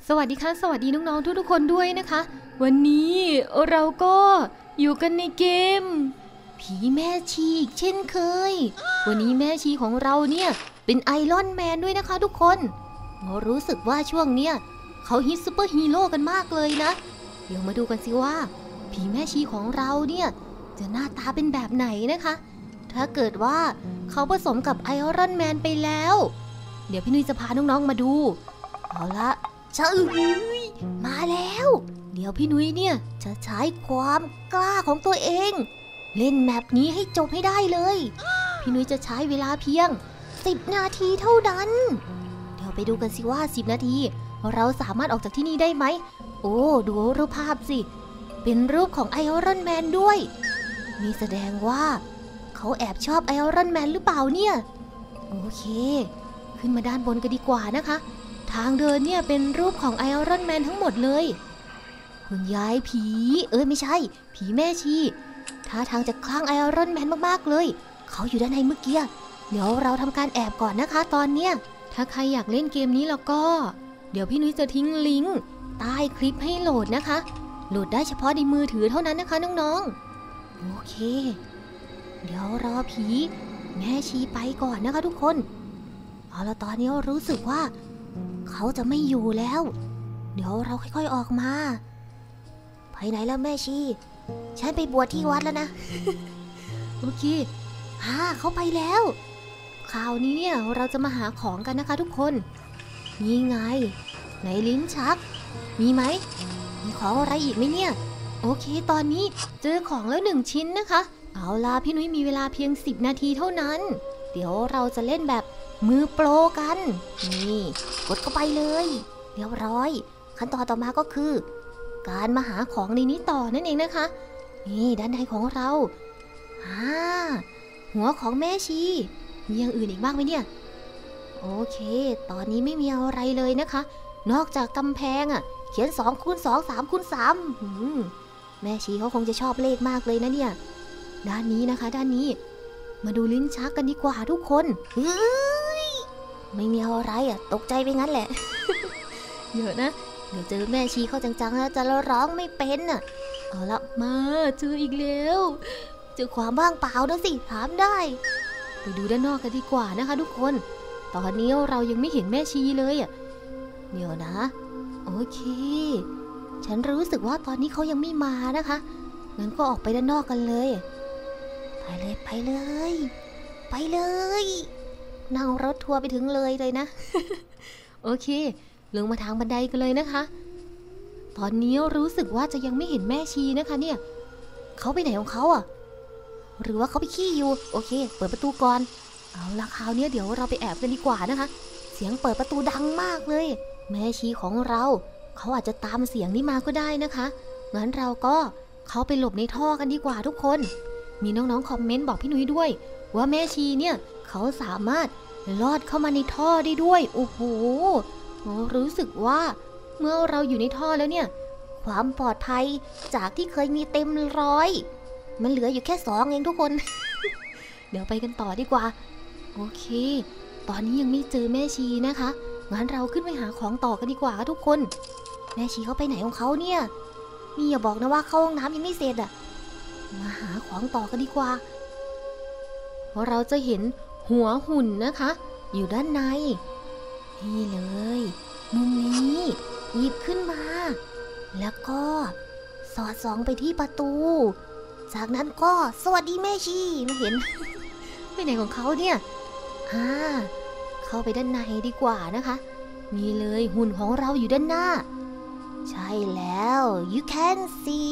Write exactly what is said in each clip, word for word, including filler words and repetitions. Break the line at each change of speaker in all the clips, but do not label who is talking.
สวัสดีค่ะสวัสดีน้องๆทุกๆคนด้วยนะคะวันนี้เราก็อยู่กันในเกมผีแม่ชีอีกเช่นเคยวันนี้แม่ชีของเราเนี่ยเป็นไอรอนแมนด้วยนะคะทุกคนรู้สึกว่าช่วงเนี้ยเขาฮิตซูเปอร์ฮีโร่กันมากเลยนะเดี๋ยวมาดูกันสิว่าผีแม่ชีของเราเนี่ยจะหน้าตาเป็นแบบไหนนะคะถ้าเกิดว่าเขาผสมกับไอรอนแมนไปแล้วเดี๋ยวพี่นุ้ยจะพาน้องๆมาดูเอาละชะอึยมาแล้วเดี๋ยวพี่นุ้ยเนี่ยจะใช้ความกล้าของตัวเองเล่นแมปนี้ให้จบให้ได้เลยพี่นุ้ยจะใช้เวลาเพียงสิบนาทีเท่านั้นเดี๋ยวไปดูกันสิว่าสิบนาทีเราสามารถออกจากที่นี่ได้ไหมโอ้ดูรูปภาพสิเป็นรูปของไอรอนแมนด้วยนี่แสดงว่าเขาแอบชอบไอรอนแมนหรือเปล่าเนี่ยโอเคขึ้นมาด้านบนกันดีกว่านะคะทางเดินเนี่ยเป็นรูปของไอรอนแมนทั้งหมดเลยคุณยายผีเอ้ยไม่ใช่ผีแม่ชีท่าทางจะคลั่งไอรอนแมนมากๆเลยเขาอยู่ด้านในเมื่อกี้เดี๋ยวเราทำการแอบก่อนนะคะตอนเนี้ยถ้าใครอยากเล่นเกมนี้แล้วก็เดี๋ยวพี่นุ้ยจะทิ้งลิงก์ใต้คลิปให้โหลดนะคะโหลดได้เฉพาะในมือถือเท่านั้นนะคะน้องๆโอเคเดี๋ยวรอผีแม่ชีไปก่อนนะคะทุกคนเอาละตอนนี้รู้สึกว่าเขาจะไม่อยู่แล้วเดี๋ยวเราค่อยๆออกมาไปไหนแล้วแม่ชีฉันไปบวชที่วัดแล้วนะ โอเคฮ่าเขาไปแล้วคราวนี้เนี่ยเราจะมาหาของกันนะคะทุกคนนี่ไงไหนลิ้นชักมีไหมมีของอะไรอีกไหมเนี่ยโอเคตอนนี้เจอของแล้วหนึ่งชิ้นนะคะเอาล่ะพี่นุ้ยมีเวลาเพียงสิบนาทีเท่านั้นเดี๋ยวเราจะเล่นแบบมือโปรกันนี่กดเข้าไปเลยเรียบร้อยขั้นตอนต่อมาก็คือการมาหาของในนี้ต่อนั่นเองนะคะนี่ด้านในของเราอ่าหัวของแม่ชีมีอย่างอื่นอีกบ้างไหมเนี่ยโอเคตอนนี้ไม่มีอะไรเลยนะคะนอกจากกำแพงอ่ะเขียนสองคูณสองสามคูณสามแม่ชีเขาคงจะชอบเลขมากเลยนะเนี่ยด้านนี้นะคะด้านนี้มาดูลิ้นชักกันดีกว่าทุกคนเฮ้ยไม่มีอะไรอ่ะตกใจไปงั้นแหละ เยอะนะเดี๋ยวเจอแม่ชีเข้าจังๆแล้วจะร้องไม่เป็นอ่ะเอาละมาเจออีกแล้วเจอความว่างเปล่าด้วยสิถามได้ไปดูด้านนอกกันดีกว่านะคะทุกคนตอนนี้เรายังไม่เห็นแม่ชีเลยอ่ะเดี๋ยวนะโอเคฉันรู้สึกว่าตอนนี้เขายังไม่มานะคะงั้นก็ออกไปด้านนอกกันเลยไปเลยไปเลยไปเลยนั่งรถทัวร์ไปถึงเลยเลยนะ โอเคลงมาทางบันไดกันเลยนะคะตอนนี้รู้สึกว่าจะยังไม่เห็นแม่ชีนะคะเนี่ยเขาไปไหนของเขาอ่ะหรือว่าเขาไปขี้อยู่โอเคเปิดประตูก่อนเอาละคราวนี้เดี๋ยวเราไปแอบกันดีกว่านะคะเสียงเปิดประตูดังมากเลยแม่ชีของเราเขาอาจจะตามเสียงนี้มาก็ได้นะคะงั้นเราก็เข้าไปหลบในท่อกันดีกว่าทุกคนมีน้องๆคอมเมนต์บอกพี่นุ้ยด้วยว่าแม่ชีเนี่ยเขาสามารถลอดเข้ามาในท่อได้ด้วยโอ้โหรู้สึกว่าเมื่อเราอยู่ในท่อแล้วเนี่ยความปลอดภัยจากที่เคยมีเต็มร้อยมันเหลืออยู่แค่สองเองทุกคน เดี๋ยวไปกันต่อดีกว่าโอเคตอนนี้ยังไม่เจอแม่ชีนะคะงั้นเราขึ้นไปหาของต่อกันดีกว่าทุกคนแม่ชีเขาไปไหนของเขาเนี่ยนี่อย่าบอกนะว่าเข้าห้องน้ำยังไม่เสร็จอะมาหาของต่อกันดีกว่าเพราะเราจะเห็นหัวหุ่นนะคะอยู่ด้านในนี่เลยมุมนี้หยิบขึ้นมาแล้วก็สอดส่องไปที่ประตูจากนั้นก็สวัสดีแม่ชีมาเห็น ไปไหนของเขาเนี่ยอ่าเข้าไปด้านในดีกว่านะคะนี่เลยหุ่นของเราอยู่ด้านหน้าใช่แล้ว you can see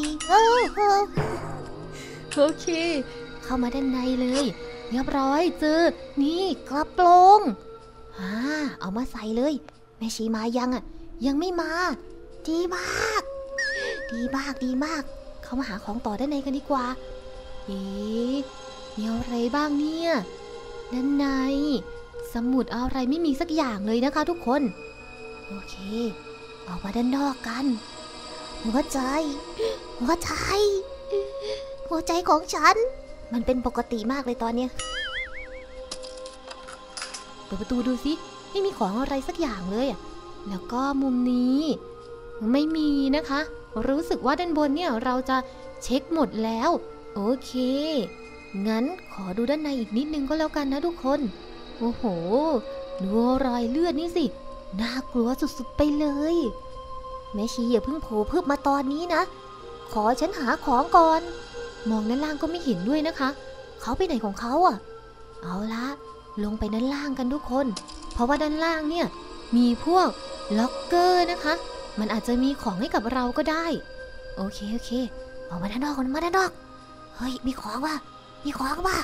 โอเคเข้ามาด้านในเลยเรียบร้อยเจอนี่กระโปรงอ่าเอามาใส่เลยแม่ชีมายังอ่ะยังไม่มาดีมากดีมากดีมากเข้ามาหาของต่อด้านในกันดีกว่าเอ๊ะมีอะไรบ้างเนี่ยด้านในสมุดอะไรไม่มีสักอย่างเลยนะคะทุกคนโอเคออกมาด้านนอกกันหัวใจหัวใจหัวใจของฉันมันเป็นปกติมากเลยตอนเนี้ยเปิดประตูดูสิไม่มีของอะไรสักอย่างเลยอ่ะแล้วก็มุมนี้ไม่มีนะคะรู้สึกว่าด้านบนเนี่ยเราจะเช็คหมดแล้วโอเคงั้นขอดูด้านในอีกนิดนึงก็แล้วกันนะทุกคนโอ้โหดูรอยเลือดนี่สิน่ากลัวสุดๆไปเลยแม่ชีอย่าเพิ่งโผล่เพิ่มมาตอนนี้นะขอฉันหาของก่อนมองด้านล่างก็ไม่เห็นด้วยนะคะเขาไปไหนของเขาอ่ะเอาละลงไปด้านล่างกันทุกคนเพราะว่าด้านล่างเนี่ยมีพวกล็อกเกอร์นะคะมันอาจจะมีของให้กับเราก็ได้โอเคโอเคออกมาด้านนอกก่อนมาด้านนอกเฮ้ยมีของว่ะมีของว่ะ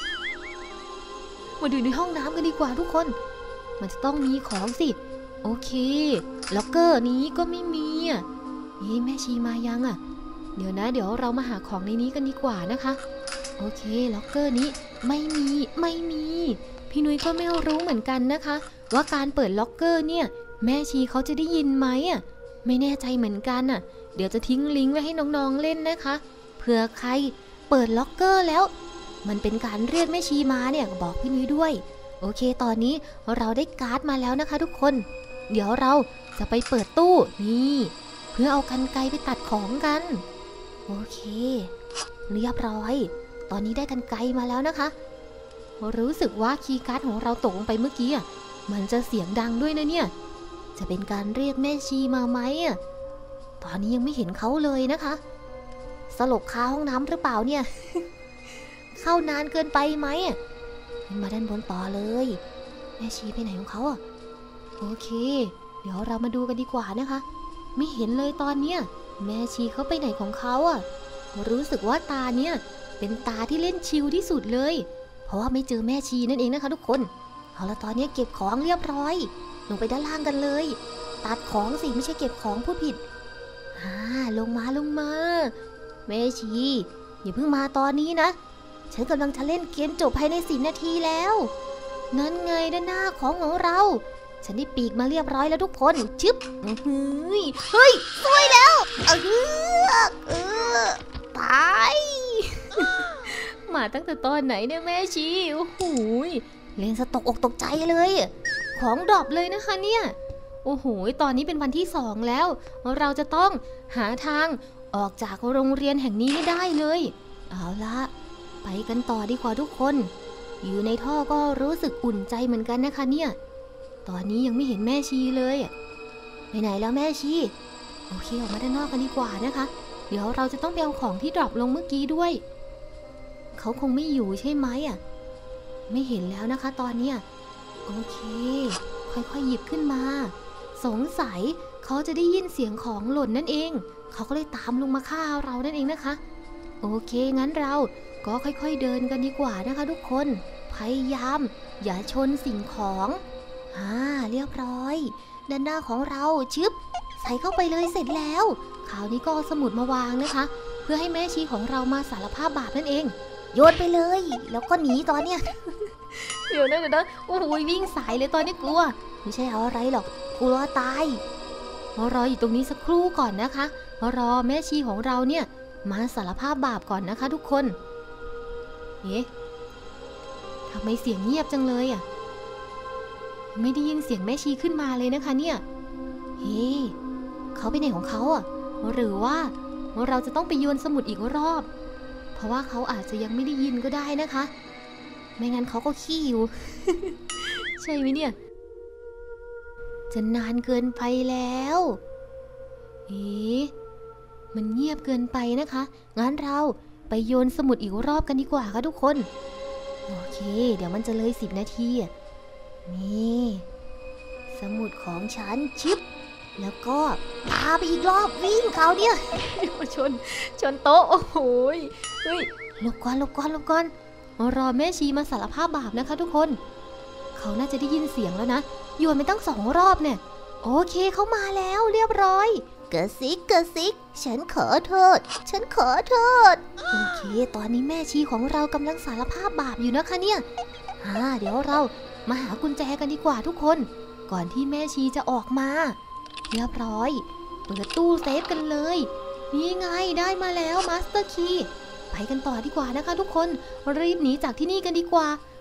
มาดูในห้องน้ำกันดีกว่าทุกคนมันจะต้องมีของสิโอเคล็อกเกอร์นี้ก็ไม่มีอ่ะเฮ้ยแม่ชีมายังอ่ะเดี๋ยวนะเดี๋ยวเรามาหาของในนี้กันดีกว่านะคะโอเคล็อกเกอร์นี้ไม่มีไม่มีพี่นุ้ยก็ไม่รู้เหมือนกันนะคะว่าการเปิดล็อกเกอร์เนี่ยแม่ชีเขาจะได้ยินไหมอ่ะไม่แน่ใจเหมือนกันอ่ะเดี๋ยวจะทิ้งลิงก์ไว้ให้น้องๆเล่นนะคะเผื่อใครเปิดล็อกเกอร์แล้วมันเป็นการเรียกแม่ชีมาเนี่ยบอกพี่นุ้ยด้วยโอเคตอนนี้เราได้การ์ดมาแล้วนะคะทุกคนเดี๋ยวเราจะไปเปิดตู้นี่เพื่อเอากรรไกรไปตัดของกันโอเคเรียบร้อยตอนนี้ได้กรรไกรมาแล้วนะคะรู้สึกว่าคีย์การ์ดของเราตกลงไปเมื่อกี้อ่ะมันจะเสียงดังด้วยนะเนี่ยจะเป็นการเรียกแม่ชีมาไหมอ่ะตอนนี้ยังไม่เห็นเขาเลยนะคะสลบคาห้องน้ำหรือเปล่าเนี่ย เข้านานเกินไปไหมอ่ะมาด้านบนต่อเลยแม่ชีไปไหนของเขาอ่ะโอเคเดี๋ยวเรามาดูกันดีกว่านะคะไม่เห็นเลยตอนเนี้ยแม่ชีเขาไปไหนของเขาอ่ะรู้สึกว่าตาเนี่ยเป็นตาที่เล่นชิลที่สุดเลยเพราะว่าไม่เจอแม่ชีนั่นเองนะคะทุกคนเอาละตอนนี้เก็บของเรียบร้อยลงไปด้านล่างกันเลยตัดของสิไม่ใช่เก็บของพูดผิดอ่าลงมาลงมาแม่ชีอย่าเพิ่งมาตอนนี้นะฉันกำลังจะเล่นเกมจบภายในสิบนาทีแล้วนั่นไงด้านหน้าของของเราฉันได้ปีกมาเรียบร้อยแล้วทุกคนชึบเฮ้ยเฮ้ยสวยแล้วเออเออตายมาตั้งแต่ตอนไหนเนี่ยแม่ชีโอ้โหเล่นสตกอกตกใจเลยของดรอปเลยนะคะเนี่ยโอ้โหตอนนี้เป็นวันที่สองแล้วเราจะต้องหาทางออกจากโรงเรียนแห่งนี้ให้ได้เลยเอาละไปกันต่อดีกว่าทุกคนอยู่ในท่อก็รู้สึกอุ่นใจเหมือนกันนะคะเนี่ยตอนนี้ยังไม่เห็นแม่ชีเลยไปไหนแล้วแม่ชีโอเคออกมาด้านนอกกันดีกว่านะคะเดี๋ยวเราจะต้องไปเอาของที่ดรอปลงเมื่อกี้ด้วยเขาคงไม่อยู่ใช่ไหมอ่ะไม่เห็นแล้วนะคะตอนเนี้ยโอเคค่อยๆหยิบขึ้นมาสงสัยเขาจะได้ยินเสียงของหล่นนั่นเองเขาก็เลยตามลงมาฆ่าเรานั่นเองนะคะโอเคงั้นเราก็ค่อยๆเดินกันดีกว่านะคะทุกคนพยายามอย่าชนสิ่งของอ่าเรียบร้อยด้านหน้าของเราชึบใส่เข้าไปเลยเสร็จแล้วคราวนี้ก็เอาสมุดมาวางนะคะเพื่อให้แม่ชีของเรามาสารภาพบาปนั่นเองโยนไปเลยแล้วก็หนีตอนเนี้ย เดี๋ยวนะเดี๋ยวนะโอ้โหวิ่งสายเลยตอนนี้กลัวไม่ใช่เอาอะไรหรอกกลัวตายรออยู่ตรงนี้สักครู่ก่อนนะคะรอแม่ชีของเราเนี่ยมาสารภาพบาปก่อนนะคะทุกคนเอ๊ะทำไมเสียงเงียบจังเลยอ่ะไม่ได้ยินเสียงแม่ชีขึ้นมาเลยนะคะเนี่ยเฮ้เขาไปไหนของเขาอ่ะหรือว่าเราจะต้องไปโยนสมุดอีกรอบเพราะว่าเขาอาจจะยังไม่ได้ยินก็ได้นะคะไม่งั้นเขาก็ขี้อยู่ ใช่ไหมเนี่ยจะนานเกินไปแล้วเอ๊ะมันเงียบเกินไปนะคะงั้นเราไปโยนสมุดอีกรอบกันดีกว่าค่ะทุกคนโอเคเดี๋ยวมันจะเลยสิบนาทีนี่สมุดของฉันชิปแล้วก็พาไปอีกรอบวิ่งเขาเนี่ย ชนชนโต๊ะโอ้โหเฮ้ยหลบก่อนหลบก่อนหลบก่อนรอแม่ชีมาสารภาพบาปนะคะทุกคนเขาน่าจะได้ยินเสียงแล้วนะโยนไปตั้งสองรอบเนี่ยโอเคเขามาแล้วเรียบร้อยกระซิกกระซิกฉันขอโทษฉันขอโทษโอเคตอนนี้แม่ชีของเรากำลังสารภาพบาปอยู่นะคะเนี่ยอ่าเดี๋ยวเรามาหากุญแจกันดีกว่าทุกคนก่อนที่แม่ชีจะออกมาเรียบร้อยเปิดตู้เซฟกันเลยนี่ไงได้มาแล้วมาสเตอร์คีย์ไปกันต่อดีกว่านะคะทุกคนรีบหนีจากที่นี่กันดีกว่า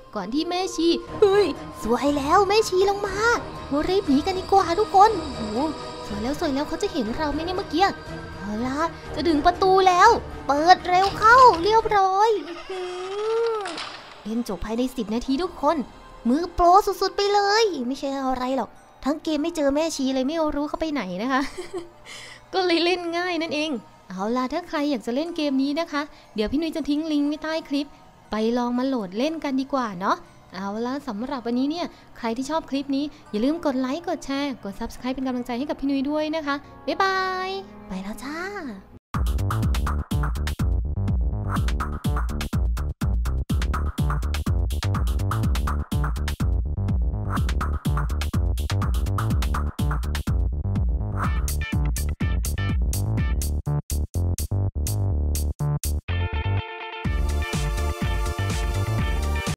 ก่อนที่แม่ชีเฮ้ยสวยแล้วแม่ชีลงมารีบหนีกันดีกว่าทุกคนโอ้สวยแล้วสวยแล้วเขาจะเห็นเราไหมเนี่ยเมื่อกี้เอาล่ะจะดึงประตูแล้วเปิดเร็วเข้าเรียบร้อยเล่นจบภายในสิบนาทีทุกคนมือโปรสุดๆไปเลยไม่ใช่อะไรหรอกทั้งเกมไม่เจอแม่ชีเลยไม่รู้เขาไปไหนนะคะ ก็เลยเล่นง่ายนั่นเองเอาล่ะถ้าใครอยากจะเล่นเกมนี้นะคะเดี๋ยวพี่นุ้ยจะทิ้งลิงก์ไว้ใต้คลิปไปลองมาโหลดเล่นกันดีกว่าเนาะเอาล่ะสำหรับวันนี้เนี่ยใครที่ชอบคลิปนี้อย่าลืมกดไลค์กดแชร์กด ซับสไครบ์ เป็นกำลังใจให้กับพี่นุ้ยด้วยนะคะบ๊ายบายไปแล้วจ้า